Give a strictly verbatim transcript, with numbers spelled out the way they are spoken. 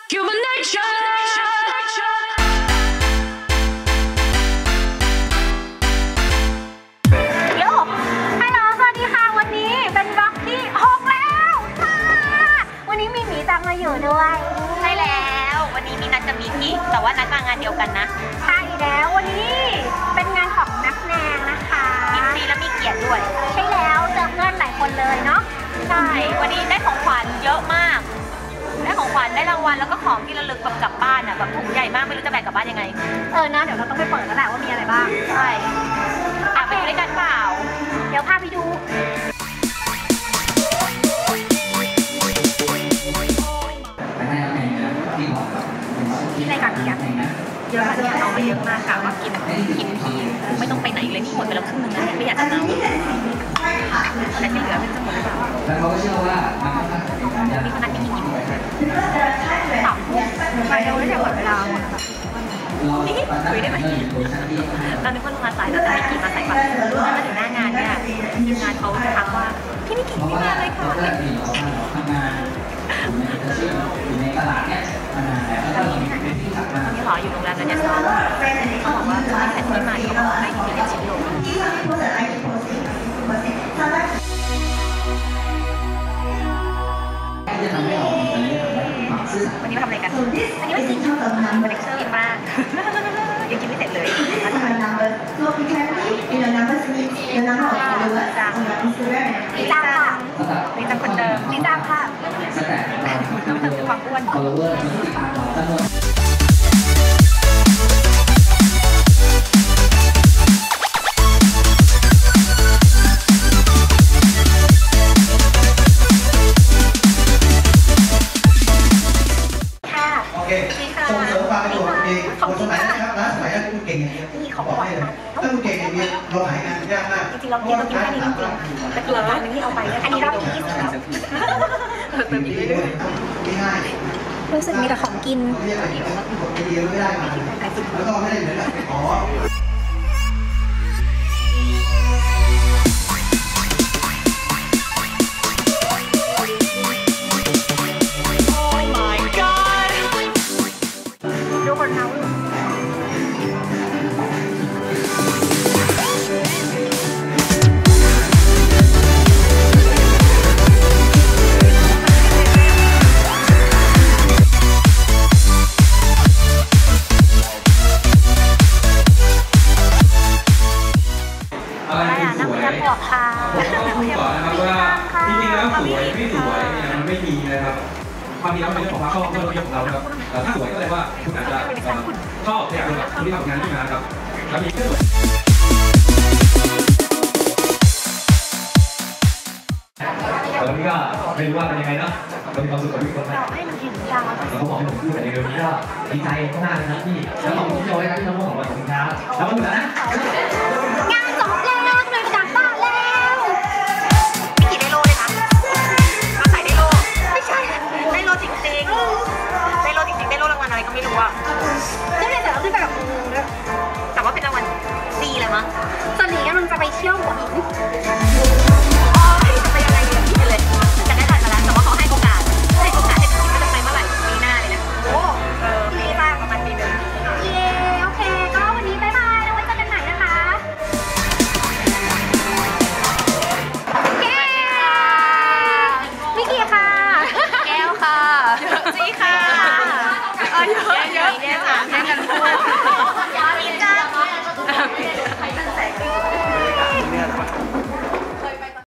Human nature โยฮัลโหลสวัสดีค่ะวันนี้เป็นบล็อกที่หกแล้วค่ะวันนี้มีหมีจังมาอยู่ด้วยใช่แล้ววันนี้มีนัดกับมีกี้แต่ว่านัดมางานเดียวกันนะใช่แล้ววันนี้เป็นงานของนักแสดงนะคะมีฟรีและมีเกียรติด้วยใช่แล้วเจอเพื่อนหลายคนเลยเนาะใช่วันนี้ได้ของขวัญเยอะมากได้ของขวัญได้รางวัลแล้วก็ของที่ระลึกแบบกลับบ้านอ่ะแบบถุงใหญ่มากไม่รู้จะแบกกลับบ้านยังไงเออนะเดี๋ยวเราต้องไปเปิดแล้วแหละว่ามีอะไรบ้างใช่อ่ะไปดูด้วยกันเปล่าเดี๋ยวพาไปดูที่รายการเกียรติเยอะเนี่ยเอามาเยอะมากค่ะว่ากินกินทีไม่ต้องไปไหนเลยนี่หมดไปแล้วครึ่งนึงแล้วไม่อยากจะเอาแต่ที่เหลือเป็นจะหมดหรือเปล่าแล้วเขาก็เชื่อว่ามีขนาดที่มีกี่โมงสามทุ่มไปเร็วไม่ได้หมดเวลานี่คุยได้ไหมเรานึกว่าโรงงานสายเราจะให้กี่มาใส่บัตรรู้ว่ามาถึงหน้างานเนี่ยทีมงานเขาจะทักว่าพี่นิกิที่งานเลยค่ะทำงานอยู่ในตลาดเนี่ยมานานแล้วก็มีเป็นที่ขับมานี่หรออยู่โรงแรมนั้นเนี่ยเขาบอกว่าเขาให้แผนที่มาที่เราให้ที่เป็นชิ้นโลจะทำให้เราวันนี้มาทำอะไรกันอันนี้ไม่จริงเป็นเลคเชอร์มากยังกินไม่เสร็จเลยลีจ้าค่ะลีจ้าคนเดิมลีจ้าค่ะต้องเติมความอ้วนส่งเสริมความเป็นตัวของเองคนสมัยนะครับร้านสมัยนั้นคุณเก่งอย่างเดียวบอกให้เลยถ้าคุณเก่งอย่างเดียวเราขายงานยากมากจริงๆเราเก่งเรากินแค่นี้จริงๆแต่ตัวร้านนี้เอาไปอันนี้รอบที่ยี่สิบแล้วเติมอีกเรื่อยๆรู้สึกมีแต่ของกินไม่ได้ไม่ได้แล้วก็ไม่ได้เหมือนกับอ๋อค่ะผมต้องพูดก่อนนะครับว่าจริงๆแล้วสวยไม่สวยเนี่ยมันไม่มีนะครับความจริงแล้วเป็นเรื่องของความชอบเรื่องของเราครับถ้าสวยก็แปลว่าคุณอาจจะชอบอยากเป็นแบบคนที่ทำงานที่งานครับแล้วมีเรื่องตอนนี้ก็ไม่รู้ว่าเป็นยังไงนะเรามีความสุขกับทุกคนนะเราก็บอกให้ผมพูดแต่ในเรื่องนี้ก็ดีใจมากนะครับที่แล้วขอบคุณที่โยนให้ที่น้องๆของเราขอบคุณครับแล้วมาดูกันนะงานจบแล้วเลยกลับบ้านแล้วไม่กี่ได้โลเลยนะเราใส่ได้โลไม่ใช่ได้โลจริงๆได้โลจริงๆได้โลรางวัลอะไรก็ไม่รู้อะได้เลยแต่เราขึ้นไปแบบแต่ว่าเป็นรางวัลดีเลยมั้งตอนนี้กำลังจะไปเที่ยวหัวหินอ๋อจะไปอะไรเนี่ยคิดเลยจะได้ถ่ายมาแล้วแต่ว่าเขาให้โอกาสให้โอกาสให้คิดว่าจะไปเมื่อไหร่ปีหน้าเลยนะโอ้เออปีหน้าประมาณปีนึงเย้โอเคก็วันนี้บ๊ายบายแล้วไว้เจอกันใหม่นะคะแก้วมิกกี้ค่ะแก้วค่ะจี้ค่ะเออเยอะเยอะเยอะสามแค่กันพูด